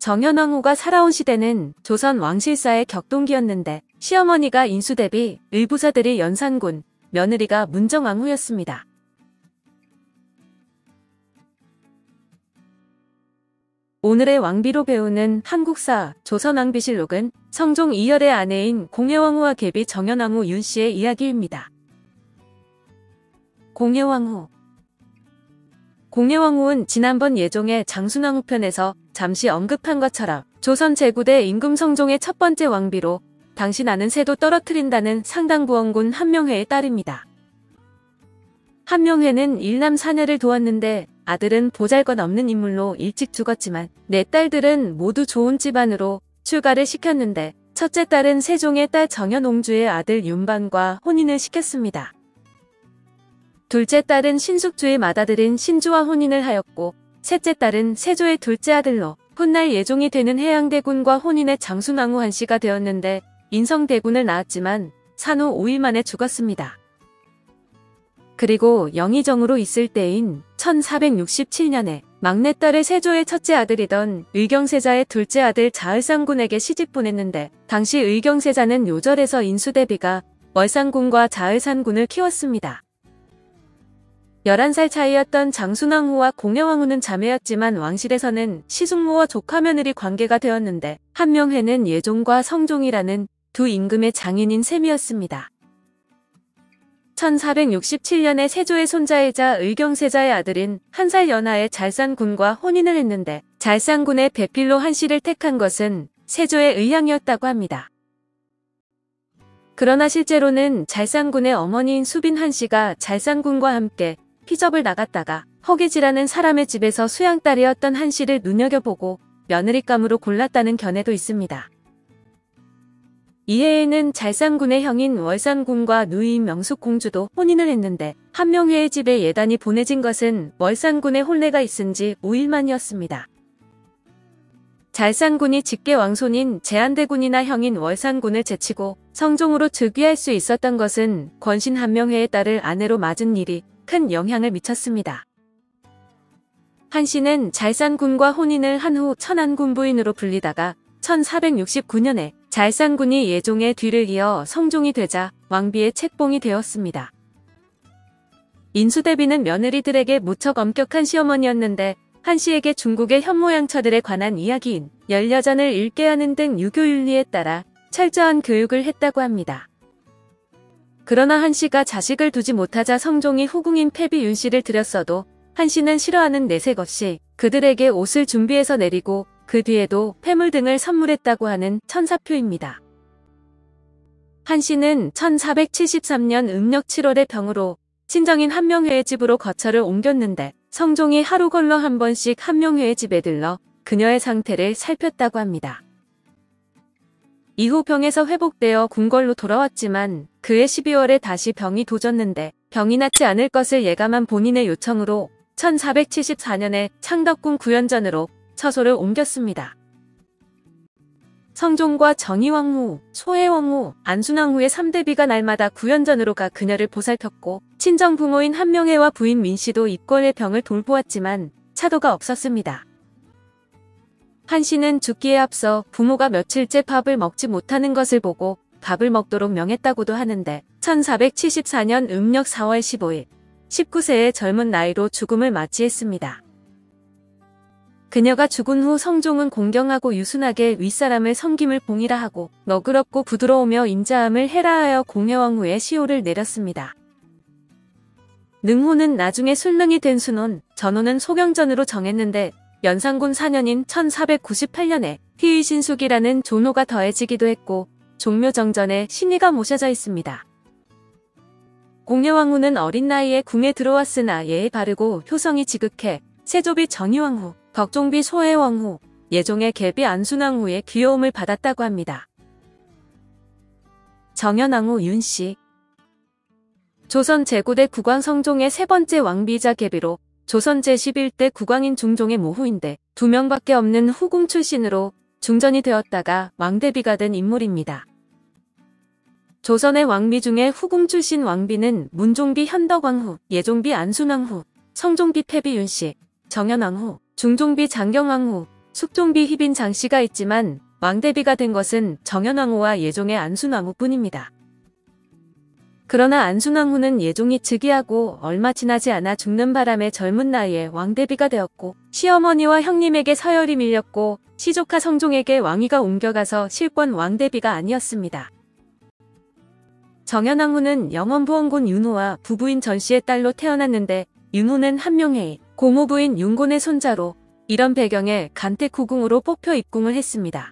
정현왕후가 살아온 시대는 조선 왕실사의 격동기였는데 시어머니가 인수대비, 의부사들이 연산군, 며느리가 문정왕후였습니다. 오늘의 왕비로 배우는 한국사 조선왕비실록은 성종 2열의 아내인 공예왕후와 계비 정현왕후 윤씨의 이야기입니다. 공예왕후. 공예왕후는 지난번 예종의 장순왕후 편에서 잠시 언급한 것처럼 조선 제9대 임금 성종의 첫 번째 왕비로 당시 나는 새도 떨어뜨린다는 상당부원군 한명회의 딸입니다. 한명회는 일남 사녀를 도왔는데 아들은 보잘것없는 인물로 일찍 죽었지만 네 딸들은 모두 좋은 집안으로 출가를 시켰는데 첫째 딸은 세종의 딸 정현옹주의 아들 윤반과 혼인을 시켰습니다. 둘째 딸은 신숙주의 맏아들인 신주와 혼인을 하였고 셋째 딸은 세조의 둘째 아들로 훗날 예종이 되는 해양대군과 혼인의 장순왕후 한씨가 되었는데 인성대군을 낳았지만 산후 5일 만에 죽었습니다. 그리고 영의정으로 있을 때인 1467년에 막내딸을 세조의 첫째 아들이던 의경세자의 둘째 아들 자을상군에게 시집 보냈는데 당시 의경세자는 요절에서 인수대비가 월산군과 자을산군을 키웠습니다. 11살 차이였던 장순왕후와 공예왕후는 자매였지만 왕실에서는 시숙모와 조카 며느리 관계가 되었는데 한명회는 예종과 성종이라는 두 임금의 장인인 셈이었습니다. 1467년에 세조의 손자이자 의경세자의 아들인 한 살 연하의 잘산군과 혼인을 했는데 잘산군의 배필로 한씨를 택한 것은 세조의 의향이었다고 합니다. 그러나 실제로는 잘산군의 어머니인 수빈 한씨가 잘산군과 함께 피접을 나갔다가 허기지라는 사람의 집에서 수양딸이었던 한씨를 눈여겨보고 며느리감으로 골랐다는 견해도 있습니다. 이해에는 잘산군의 형인 월산군과 누이인 명숙공주도 혼인을 했는데 한명회의 집에 예단이 보내진 것은 월산군의 혼례가 있은 지 5일 만이었습니다. 잘산군이 직계 왕손인 제한대군이나 형인 월산군을 제치고 성종으로 즉위할 수 있었던 것은 권신 한명회의 딸을 아내로 맞은 일이 큰 영향을 미쳤습니다. 한씨는 잘산군과 혼인을 한 후 천안군 부인으로 불리다가 1469년에 잘산군이 예종의 뒤를 이어 성종이 되자 왕비의 책봉이 되었습니다. 인수대비는 며느리들에게 무척 엄격한 시어머니였는데 한씨에게 중국의 현모양처들에 관한 이야기인 열여전을 읽게 하는 등 유교윤리에 따라 철저한 교육을 했다고 합니다. 그러나 한씨가 자식을 두지 못하자 성종이 후궁인 패비 윤씨를 들였어도 한씨는 싫어하는 내색 없이 그들에게 옷을 준비해서 내리고 그 뒤에도 폐물 등을 선물했다고 하는 천사표입니다. 한씨는 1473년 음력 7월에 병으로 친정인 한명회의 집으로 거처를 옮겼는데 성종이 하루 걸러 한 번씩 한명회의 집에 들러 그녀의 상태를 살폈다고 합니다. 이후 병에서 회복되어 궁궐로 돌아왔지만 그해 12월에 다시 병이 도졌는데 병이 낫지 않을 것을 예감한 본인의 요청으로 1474년에 창덕궁 구연전으로 처소를 옮겼습니다. 성종과 정의왕후, 소혜왕후, 안순왕후의 3대비가 날마다 구연전으로 가 그녀를 보살폈고 친정 부모인 한명회와 부인 민씨도 입궐의 병을 돌보았지만 차도가 없었습니다. 한씨는 죽기에 앞서 부모가 며칠째 밥을 먹지 못하는 것을 보고 밥을 먹도록 명했다고도 하는데 1474년 음력 4월 15일 19세의 젊은 나이로 죽음을 맞이했습니다. 그녀가 죽은 후 성종은 공경하고 유순하게 윗사람을 섬김을 봉이라 하고 너그럽고 부드러우며 인자함을 해라하여 공예왕후의 시호를 내렸습니다. 능호는 나중에 술릉이 된 순혼, 전호는 소경전으로 정했는데 연산군 4년인 1498년에 희의신숙이라는 존호가 더해지기도 했고 종묘정전에 신의가 모셔져 있습니다. 공예왕후는 어린 나이에 궁에 들어왔으나 예에 바르고 효성이 지극해 세조비 정의왕후, 덕종비 소혜왕후, 예종의 계비 안순왕후의 귀여움을 받았다고 합니다. 정현왕후 윤씨. 조선 제9대 국왕 성종의 세 번째 왕비이자 계비로 조선 제11대 국왕인 중종의 모후인데 2명밖에 없는 후궁 출신으로 중전이 되었다가 왕대비가 된 인물입니다. 조선의 왕비 중에 후궁 출신 왕비는 문종비 현덕왕후, 예종비 안순왕후, 성종비 패비 윤씨, 정현왕후, 중종비 장경왕후, 숙종비 희빈 장씨가 있지만 왕대비가 된 것은 정현왕후와 예종의 안순왕후뿐입니다. 그러나 안순왕후는 예종이 즉위하고 얼마 지나지 않아 죽는 바람에 젊은 나이에 왕대비가 되었고, 시어머니와 형님에게 서열이 밀렸고 시조카 성종에게 왕위가 옮겨가서 실권 왕대비가 아니었습니다. 정현왕후는 영원부원군 윤호와 부부인 전씨의 딸로 태어났는데, 윤호는 한명회의 고모부인 윤곤의 손자로, 이런 배경에 간택후궁으로 뽑혀 입궁을 했습니다.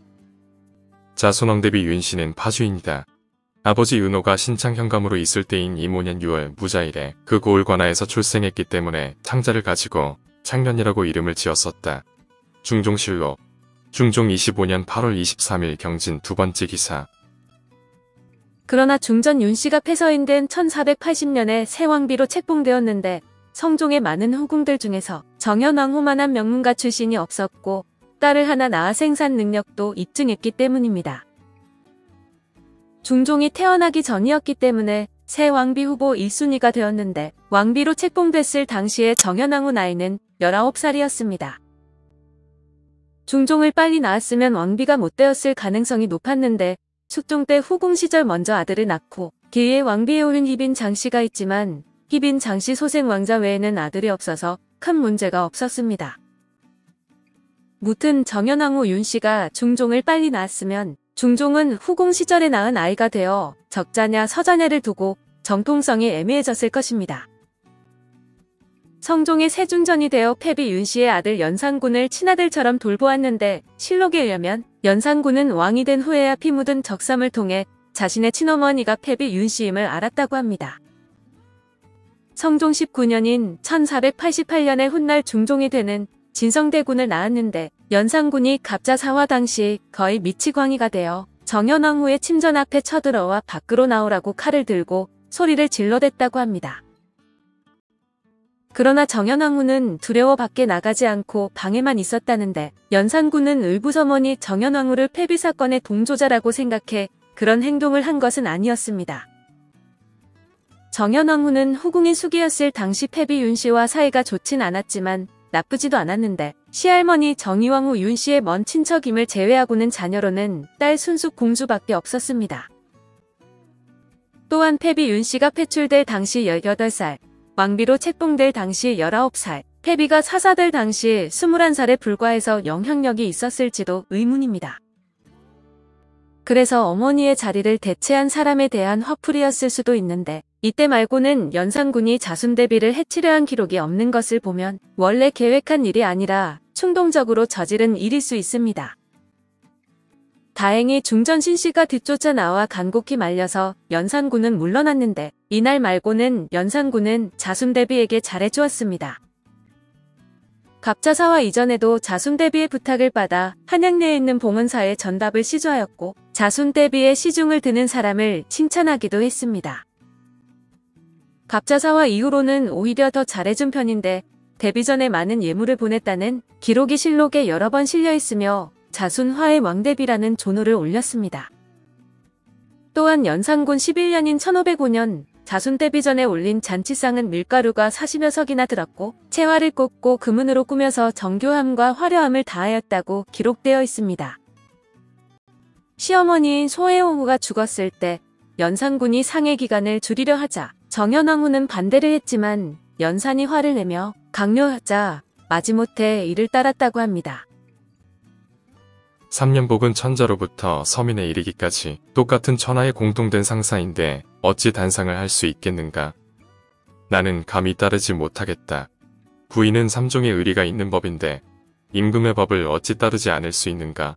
자손왕대비 윤씨는 파주인이다. 아버지 윤호가 신창 현감으로 있을 때인 25년 6월 무자일에 그 고을 관하에서 출생했기 때문에 창자를 가지고 창년이라고 이름을 지었었다. 중종실록 중종 25년 8월 23일 경진 두 번째 기사. 그러나 중전 윤씨가 폐서인된 1480년에 새 왕비로 책봉되었는데, 성종의 많은 후궁들 중에서 정현왕후만한 명문가 출신이 없었고 딸을 하나 낳아 생산 능력도 입증했기 때문입니다. 중종이 태어나기 전이었기 때문에 새 왕비 후보 1순위가 되었는데, 왕비로 책봉됐을 당시의 정현왕후 나이는 19살이었습니다. 중종을 빨리 낳았으면 왕비가 못 되었을 가능성이 높았는데, 숙종 때 후궁 시절 먼저 아들을 낳고 기위에 왕비에 오른 희빈 장씨가 있지만 희빈 장씨 소생 왕자 외에는 아들이 없어서 큰 문제가 없었습니다. 무튼 정현왕후 윤씨가 중종을 빨리 낳았으면 중종은 후궁 시절에 낳은 아이가 되어 적자냐 서자냐를 두고 정통성이 애매해졌을 것입니다. 성종의 세준전이 되어 패비 윤씨의 아들 연산군을 친아들처럼 돌보았는데, 실록에 의하면 연산군은 왕이 된 후에야 피 묻은 적삼을 통해 자신의 친어머니가 패비 윤씨임을 알았다고 합니다. 성종 19년인 1488년에 훗날 중종이 되는 진성대군을 낳았는데, 연산군이 갑자사화 당시 거의 미치광이가 되어 정현왕후의 침전 앞에 쳐들어와 밖으로 나오라고 칼을 들고 소리를 질러댔다고 합니다. 그러나 정현왕후는 두려워 밖에 나가지 않고 방에만 있었다는데, 연산군은 의부서머니 정현왕후를 패비 사건의 동조자라고 생각해 그런 행동을 한 것은 아니었습니다. 정현왕후는 후궁인 숙이었을 당시 패비 윤씨와 사이가 좋진 않았지만 나쁘지도 않았는데, 시할머니 정희왕후 윤씨의 먼 친척임을 제외하고는 자녀로는 딸 순숙 공주밖에 없었습니다. 또한 패비 윤씨가 폐출될 당시 18살, 왕비로 책봉될 당시 19살, 패비가 사사될 당시 21살에 불과해서 영향력이 있었을지도 의문입니다. 그래서 어머니의 자리를 대체한 사람에 대한 화풀이였을 수도 있는데, 이때 말고는 연산군이 자순대비를 해치려 한 기록이 없는 것을 보면 원래 계획한 일이 아니라 충동적으로 저지른 일일 수 있습니다. 다행히 중전 신씨가 뒤쫓아 나와 간곡히 말려서 연산군은 물러났는데, 이날 말고는 연산군은 자순대비에게 잘해주었습니다. 갑자사화 이전에도 자순대비의 부탁을 받아 한양내에 있는 봉은사에 전답을 시조하였고, 자순대비의 시중을 드는 사람을 칭찬하기도 했습니다. 갑자사화 이후로는 오히려 더 잘해준 편인데, 데뷔 전에 많은 예물을 보냈다는 기록이 실록에 여러 번 실려있으며 자순화의 왕대비라는 존호를 올렸습니다. 또한 연산군 11년인 1505년 자순대비 전에 올린 잔치상은 밀가루가 40여 석이나 들었고 채화를 꽂고 금은으로 꾸며서 정교함과 화려함을 다하였다고 기록되어 있습니다. 시어머니인 소혜옹후가 죽었을 때 연산군이 상해 기간을 줄이려 하자 정현왕후는 반대를 했지만 연산이 화를 내며 강요하자 마지못해 이를 따랐다고 합니다. 3년복은 천자로부터 서민에 이르기까지 똑같은 천하의 공통된 상사인데 어찌 단상을 할 수 있겠는가. 나는 감히 따르지 못하겠다. 부인은 삼종의 의리가 있는 법인데 임금의 법을 어찌 따르지 않을 수 있는가.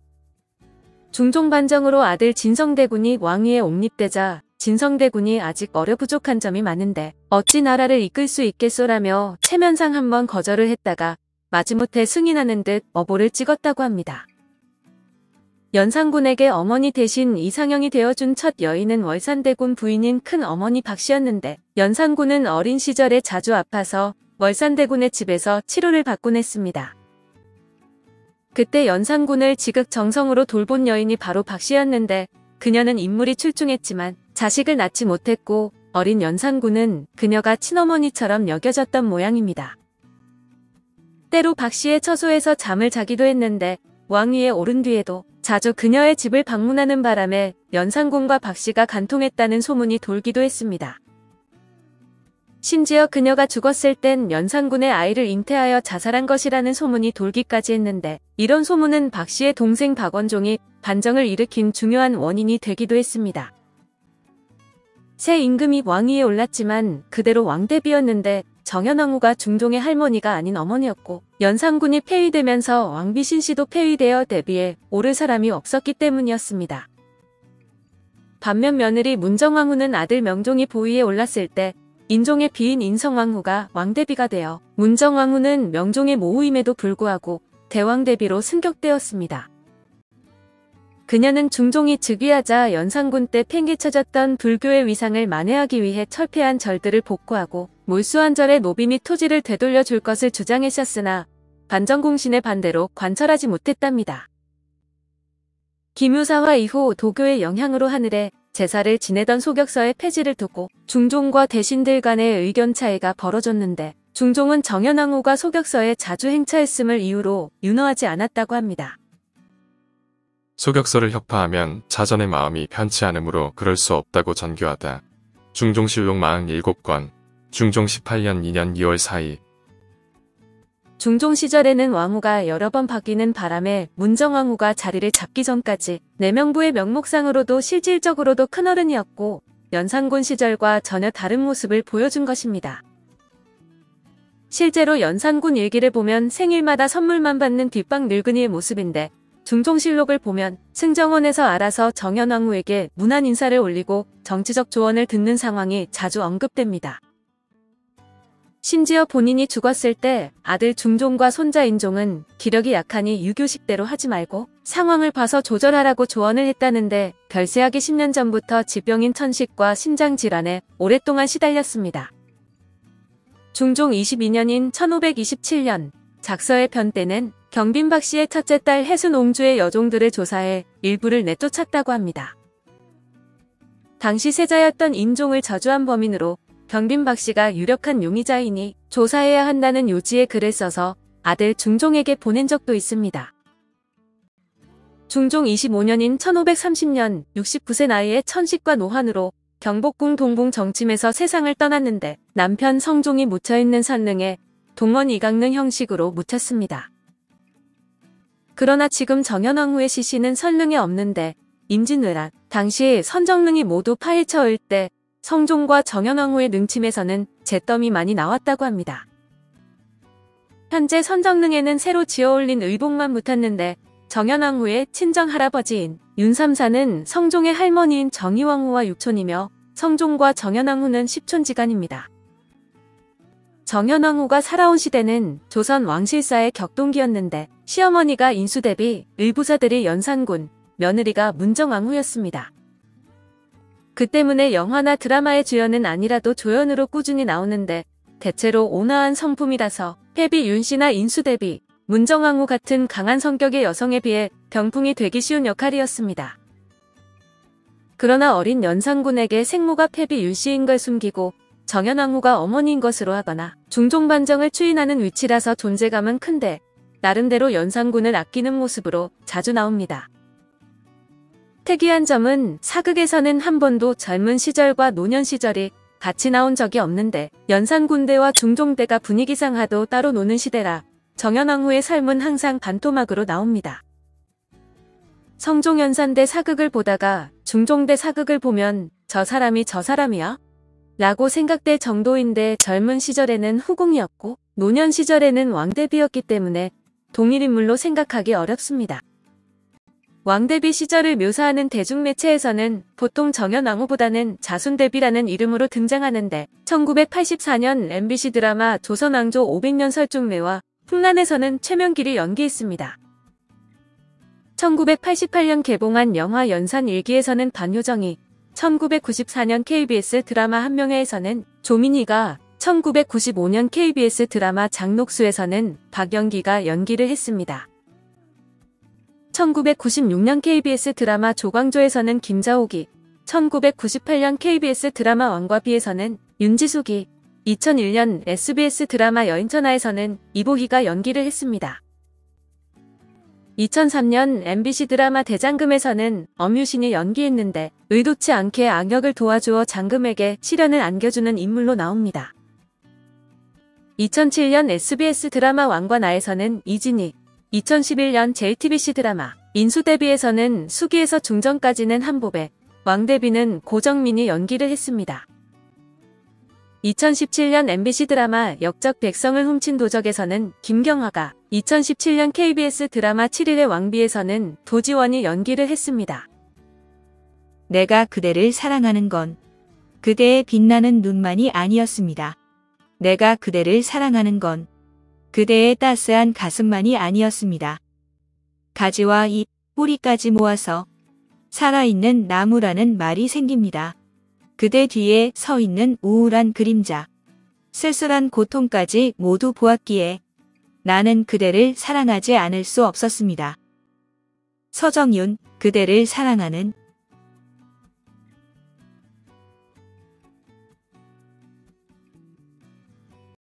중종 반정으로 아들 진성대군이 왕위에 옹립되자 진성대군이 아직 어려 부족한 점이 많은데 어찌 나라를 이끌 수 있겠소라며 체면상 한번 거절을 했다가 마지못해 승인하는 듯 어보를 찍었다고 합니다. 연산군에게 어머니 대신 이상형이 되어준 첫 여인은 월산대군 부인인 큰 어머니 박씨였는데 연산군은 어린 시절에 자주 아파서 월산대군의 집에서 치료를 받곤 했습니다. 그때 연산군을 지극정성으로 돌본 여인이 바로 박씨였는데 그녀는 인물이 출중했지만 자식을 낳지 못했고 어린 연산군은 그녀가 친어머니처럼 여겨졌던 모양입니다. 때로 박씨의 처소에서 잠을 자기도 했는데 왕위에 오른 뒤에도 자주 그녀의 집을 방문하는 바람에 연산군과 박씨가 간통했다는 소문이 돌기도 했습니다. 심지어 그녀가 죽었을 땐 연산군의 아이를 잉태하여 자살한 것이라는 소문이 돌기까지 했는데 이런 소문은 박씨의 동생 박원종이 반정을 일으킨 중요한 원인이 되기도 했습니다. 새 임금이 왕위에 올랐지만 그대로 왕대비였는데 정현왕후가 중종의 할머니가 아닌 어머니였고 연산군이 폐위되면서 왕비 신씨도 폐위되어 대비에 오를 사람이 없었기 때문이었습니다. 반면 며느리 문정왕후는 아들 명종이 보위에 올랐을 때 인종의 비인 인성왕후가 왕대비가 되어 문정왕후는 명종의 모후임에도 불구하고 대왕대비로 승격되었습니다. 그녀는 중종이 즉위하자 연산군 때 팽개쳐졌던 불교의 위상을 만회하기 위해 철폐한 절들을 복구하고 몰수한 절의 노비 및 토지를 되돌려 줄 것을 주장했었으나 반정공신의 반대로 관철하지 못했답니다. 김유사화 이후 도교의 영향으로 하늘에 제사를 지내던 소격서의 폐지를 두고 중종과 대신들 간의 의견 차이가 벌어졌는데 중종은 정현왕후가 소격서에 자주 행차했음을 이유로 윤허하지 않았다고 합니다. 소격서를 혁파하면 자전의 마음이 편치 않으므로 그럴 수 없다고 전교하다. 중종실록 47권, 중종 18년 2년 2월 4일. 중종 시절에는 왕후가 여러 번 바뀌는 바람에 문정왕후가 자리를 잡기 전까지 내명부의 명목상으로도 실질적으로도 큰어른이었고 연산군 시절과 전혀 다른 모습을 보여준 것입니다. 실제로 연산군 일기를 보면 생일마다 선물만 받는 뒷방 늙은이의 모습인데 중종실록을 보면 승정원에서 알아서 정현왕후에게 문안 인사를 올리고 정치적 조언을 듣는 상황이 자주 언급됩니다. 심지어 본인이 죽었을 때 아들 중종과 손자 인종은 기력이 약하니 유교식대로 하지 말고 상황을 봐서 조절하라고 조언을 했다는데 별세하기 10년 전부터 지병인 천식과 심장질환에 오랫동안 시달렸습니다. 중종 22년인 1527년 작서의 편 때는 경빈 박씨의 첫째 딸 해순옹주의 여종들을 조사해 일부를 내쫓았다고 합니다. 당시 세자였던 인종을 저주한 범인으로 경빈 박씨가 유력한 용의자이니 조사해야 한다는 요지의 글을 써서 아들 중종에게 보낸 적도 있습니다. 중종 25년인 1530년 69세 나이에 천식과 노환으로 경복궁 동궁 정침에서 세상을 떠났는데 남편 성종이 묻혀있는 선릉에 동원 이강릉 형식으로 묻혔습니다. 그러나 지금 정현왕후의 시신은 선릉에 없는데 임진왜란 당시 선정릉이 모두 파헤쳐올 때 성종과 정현왕후의 능침에서는 잿더미 많이 나왔다고 합니다. 현재 선정릉에는 새로 지어올린 의복만 묻혔는데 정현왕후의 친정할아버지인 윤삼사는 성종의 할머니인 정희왕후와 육촌이며 성종과 정현왕후는 십촌지간입니다. 정현왕후가 살아온 시대는 조선 왕실사의 격동기였는데 시어머니가 인수대비, 의부사들이 연산군, 며느리가 문정왕후였습니다. 그 때문에 영화나 드라마의 주연은 아니라도 조연으로 꾸준히 나오는데 대체로 온화한 성품이라서 패비 윤씨나 인수대비, 문정왕후 같은 강한 성격의 여성에 비해 병풍이 되기 쉬운 역할이었습니다. 그러나 어린 연산군에게 생모가 패비 윤씨인 걸 숨기고 정현왕후가 어머니인 것으로 하거나 중종반정을 추인하는 위치라서 존재감은 큰데 나름대로 연산군을 아끼는 모습으로 자주 나옵니다. 특이한 점은 사극에서는 한 번도 젊은 시절과 노년 시절이 같이 나온 적이 없는데 연산군대와 중종대가 분위기상 하도 따로 노는 시대라 정현왕후의 삶은 항상 반토막으로 나옵니다. 성종연산대 사극을 보다가 중종대 사극을 보면 저 사람이 저 사람이야? 라고 생각될 정도인데 젊은 시절에는 후궁이었고 노년 시절에는 왕대비였기 때문에 동일인물로 생각하기 어렵습니다. 왕대비 시절을 묘사하는 대중매체에서는 보통 정현왕후보다는 자순대비라는 이름으로 등장하는데 1984년 MBC 드라마 조선왕조 500년 설중매와 풍란에서는 최명길이 연기했습니다. 1988년 개봉한 영화 연산일기에서는 반효정이, 1994년 KBS 드라마 한명회에서는 조민희가, 1995년 KBS 드라마 장녹수에서는 박연기가 연기를 했습니다. 1996년 KBS 드라마 조광조에서는 김자옥이, 1998년 KBS 드라마 왕과비에서는 윤지숙이, 2001년 SBS 드라마 여인천하에서는 이보희가 연기를 했습니다. 2003년 MBC 드라마 대장금에서는 엄유신이 연기했는데 의도치 않게 악역을 도와주어 장금에게 시련을 안겨주는 인물로 나옵니다. 2007년 SBS 드라마 왕과 나에서는 이진희, 2011년 JTBC 드라마 인수대비에서는 수기에서 중전까지는 한보배, 왕대비는 고정민이 연기를 했습니다. 2017년 MBC 드라마 역적 백성을 훔친 도적에서는 김경화가, 2017년 KBS 드라마 7일의 왕비에서는 도지원이 연기를 했습니다. 내가 그대를 사랑하는 건 그대의 빛나는 눈만이 아니었습니다. 내가 그대를 사랑하는 건 그대의 따스한 가슴만이 아니었습니다. 가지와 잎, 뿌리까지 모아서 살아있는 나무라는 말이 생깁니다. 그대 뒤에 서 있는 우울한 그림자, 쓸쓸한 고통까지 모두 보았기에 나는 그대를 사랑하지 않을 수 없었습니다. 서정윤, 그대를 사랑하는